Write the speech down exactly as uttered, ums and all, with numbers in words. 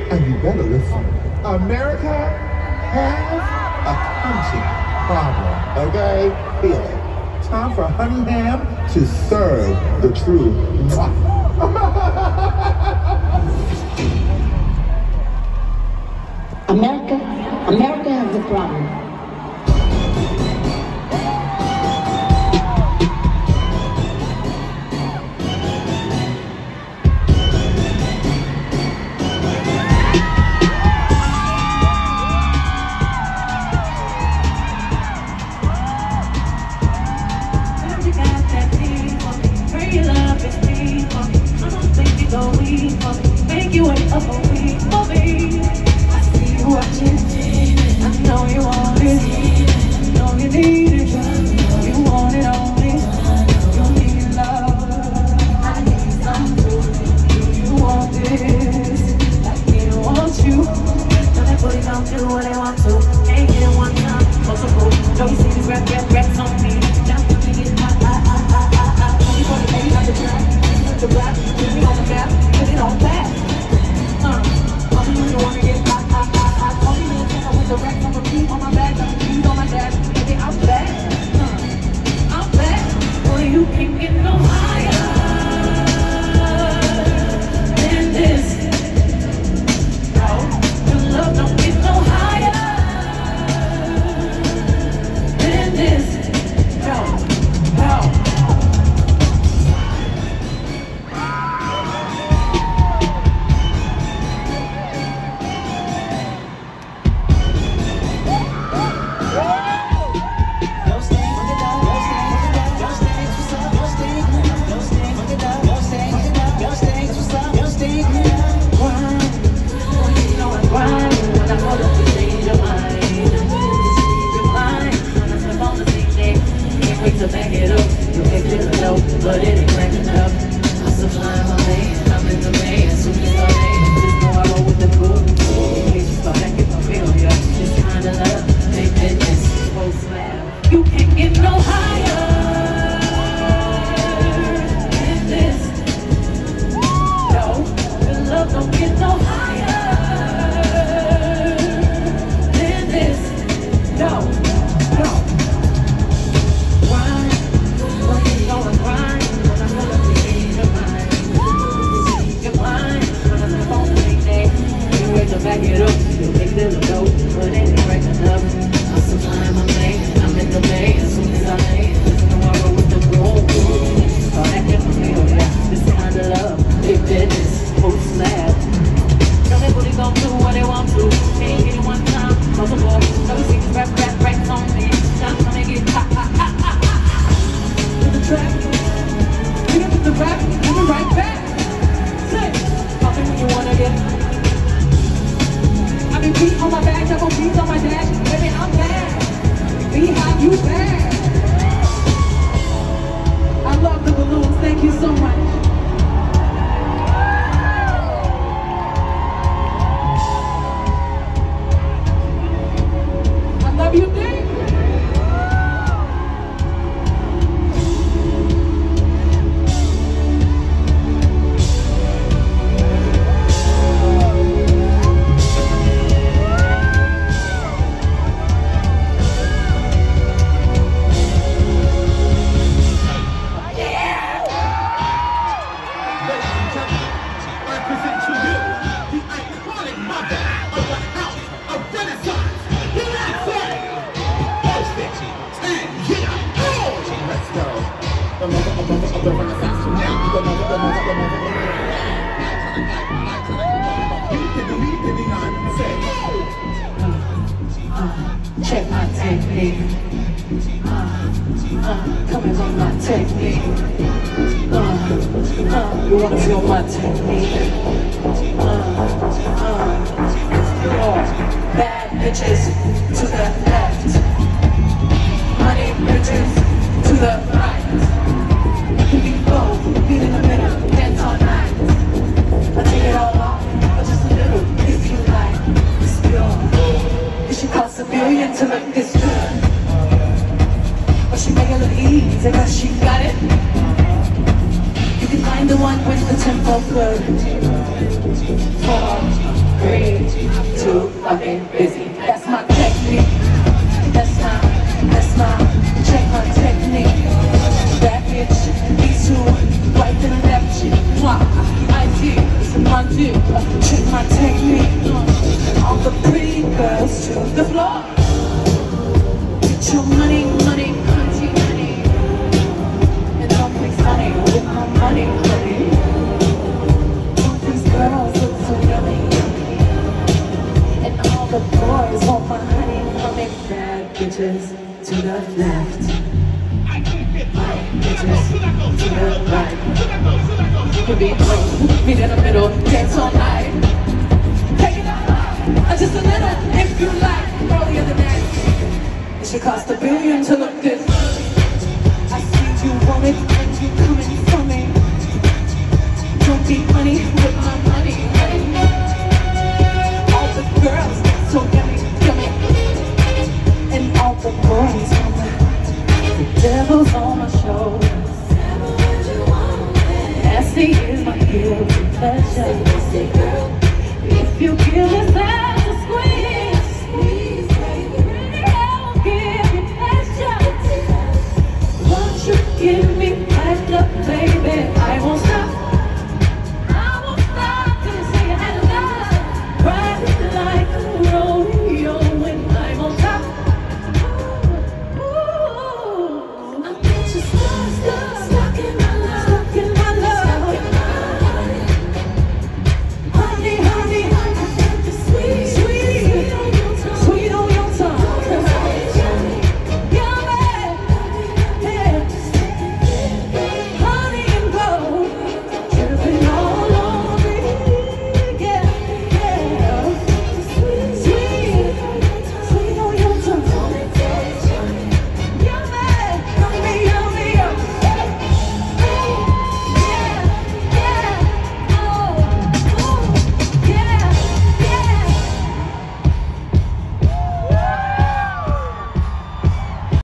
And you better listen. America has a hunting problem, okay? Feel it. Time for Honey Ham to serve the true. America, America has a problem. Make you wait up a week for me. I see you watching. I know you want it. I know you need it. You want it only. You need love. I need some food. You want this. Like they want you. So that booty don't do what they want to. Ain't get it one time. Multiple. Don't you see these rap rap raps on me? Now you can get hot, hot, hot, hot, hot, hot. twenty, forty, eighty, on the track. The rap, put me on the map, put it on that. Uh, all you really wanna get hot, hot, hot, hot. All you really think I with the racks on the beat on my back, got the keys on my dash. Baby, I'm back. Uh, I'm back. Boy, you can't get no higher than this. No, your love don't get no higher than this. No, no. To back it up, you make it low, but it ain't cracking up. I'm sublime, my man, I'm in the man, soon as I land, just know I roll with the cool. In case you start back in my failure, this kind of love, big business, full slam. You can't get no higher than this. No, your love don't get no higher than this. No, no. Back it up, you make them go, but it ain't right enough. I'm sublime, my man, I'm in the man, as soon as I land, just know I roll with the roll. Start acting familiar, this kind of love, big business, full slab. Know that booty gon' do what they want to, can't hit it one time, multiple. So we see this rap, rap, rap on me, now I'm gonna get hot, hot, hot, hot, hot. To the track, we get to the rap, coming right back. Say, call me when you wanna get. Beat on my back, double beats on my dash. Baby, I'm bad. Beyhive, you bad. I love the balloons. Thank you so much. I love you, Dave. Check my technique. Uh, uh, come and on my technique. Uh, uh, you wanna feel my technique? Uh, uh, oh, bad bitches to the left, money bitches to the right. You can be both, feet in the middle, dance all night. I take it all off, but just a little if you like. It's pure. It should cost a million to look this good, but she make it look easy cause she got it. You can find the one with the tempo good. Four, three, fucking busy. That's my technique. That's my, that's my, check my technique. That bitch, these two, right to the left chick. Mwah, I do, it's my do. Check my technique. All the pretty girls to the floor. Get your money, money, cunty, honey. And don't be funny with my money, honey. These girls look so yummy, yummy. And all the boys want my honey. Coming bad bitches to the left. Bitches to the right. You can be close, meet in the middle, dance all night.